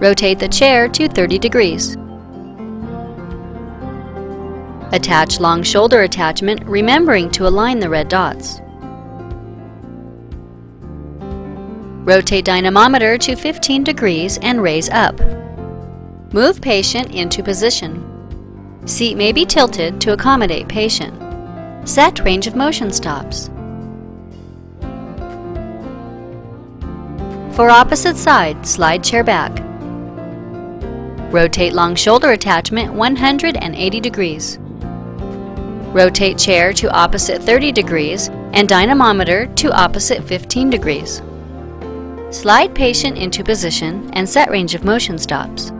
Rotate the chair to 30 degrees. Attach long shoulder attachment, remembering to align the red dots. Rotate dynamometer to 15 degrees and raise up. Move patient into position. Seat may be tilted to accommodate patient. Set range of motion stops. For opposite side, slide chair back. Rotate long shoulder attachment 180 degrees. Rotate chair to opposite 30 degrees and dynamometer to opposite 15 degrees. Slide patient into position and set range of motion stops.